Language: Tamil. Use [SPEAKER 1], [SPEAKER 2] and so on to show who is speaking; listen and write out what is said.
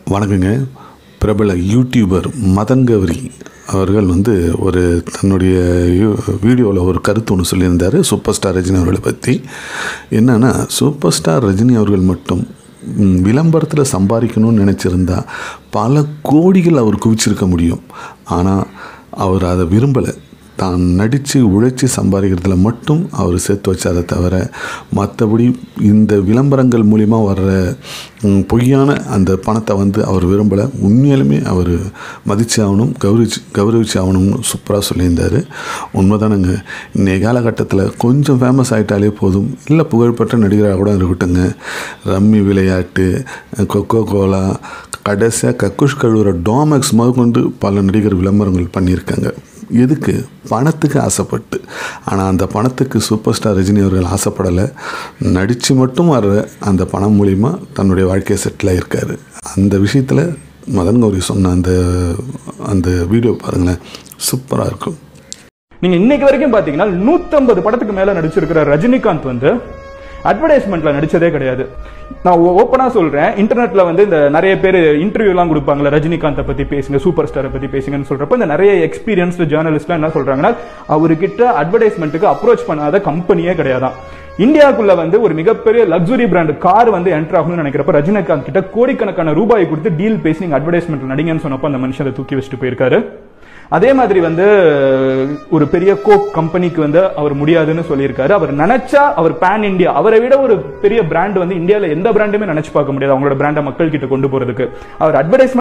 [SPEAKER 1] வணக்கங்க. பிரபல யூடியூபர் மதன் கௌரி அவர்கள் ஒரு தன்னுடைய வீடியோவில் ஒரு கருத்து ஒன்று சொல்லியிருந்தார் சூப்பர் ஸ்டார் ரஜினி அவர்களை பற்றி. என்னென்னா, சூப்பர் ஸ்டார் ரஜினி அவர்கள் மட்டும் விளம்பரத்தில் சம்பாதிக்கணும்னு நினச்சிருந்தா பல கோடிகள் அவர் குவிச்சிருக்க முடியும். ஆனால் அவர் அதை விரும்பலை. தான் நடித்து உழைச்சி சம்பாதிக்கிறதுல மட்டும் அவர் சேர்த்து வச்சாரை தவிர மற்றபடி இந்த விளம்பரங்கள் மூலிமா வர்ற பொய்யான அந்த பணத்தை அவர் விரும்பலை. உண்மையிலுமே அவர் மதிச்சு ஆகணும், கௌரவிச்சு ஆகணும்னு சூப்பராக சொல்லியிருந்தார். உண்மைதானுங்க. இன்றைய காலகட்டத்தில் கொஞ்சம் ஃபேமஸ் ஆகிட்டாலே போதும், இல்லை புகழ்பெற்ற நடிகராக கூட இருக்கட்டுங்க, ரம்மி விளையாட்டு, கொக்கோ கோலா, கடைசியாக கக்குஷ் கழுவுற டாமெக்ஸ் முதற்கொண்டு பல நடிகர் விளம்பரங்கள் பண்ணியிருக்காங்க. எதுக்கு? பணத்துக்கு ஆசைப்பட்டு. ஆனால் அந்த பணத்துக்கு சூப்பர் ஸ்டார் ரஜினி அவர்கள் ஆசைப்படலை. நடித்து மட்டும் வர்ற அந்த பணம் மூலிமா தன்னுடைய வாழ்க்கையை செட்டில் ஆகியிருக்காரு. அந்த விஷயத்தில் மதன் கௌரி சொன்ன அந்த வீடியோ பாருங்களேன், சூப்பராக இருக்கும்.
[SPEAKER 2] நீங்கள் இன்னைக்கு வரைக்கும் பார்த்தீங்கன்னா 150 படத்துக்கு மேலே நடிச்சிருக்கிற ரஜினிகாந்த் அட்வர்டைஸ்மெண்ட்ல நடிச்சதே கிடையாது. நான் ஓப்பனா சொல்றேன், இன்டர்நெட்ல இந்த நிறைய பேர் இன்டர்வியூ எல்லாம் கொடுப்பாங்கல்ல, ரஜினிகாந்தை பத்தி பேசுங்க, சூப்பர் ஸ்டாரை பத்தி பேசுங்கன்னு சொல்றப்ப இந்த நிறைய எக்ஸ்பீரியன்ஸ்டு ஜேர்னலிஸ்ட்லாம் என்ன சொல்றாங்கன்னா, அவர்கிட்ட அட்வர்டைஸ்மெண்ட்டுக்கு அப்ரோச் பண்ணாத கம்பெனியே கிடையாதான். இந்தியாவுக்குள்ள ஒரு மிகப்பெரிய லக்ஸுரி பிராண்ட் கார் என்டர் ஆகணும்னு நினைக்கிறப்ப ரஜினிகாந்த் கிட்ட கோடிக்கணக்கான ரூபாய் கொடுத்து டீல் பேசி நீங்க அட்வர்டைஸ்மெண்ட்ல நடிங்கன்னு சொன்னப்போ அந்த மனுஷன் தூக்கி வச்சுட்டு போயிருக்காரு. அதே மாதிரி ஒரு பெரிய கோக் கம்பெனிக்கு அவர் முடியாதுன்னு சொல்லியிருக்காரு. அவர் நினைச்சா அவர் பேன் இந்தியா, அவரை விட ஒரு பெரிய பிராண்ட் இந்தியாவில் எந்த பிராண்டுமே நினைச்சு பார்க்க முடியாது அவங்களோட பிராண்டை மக்கள் கிட்ட கொண்டு போறதுக்கு. அவர் அட்வர்டைஸ்மெண்ட்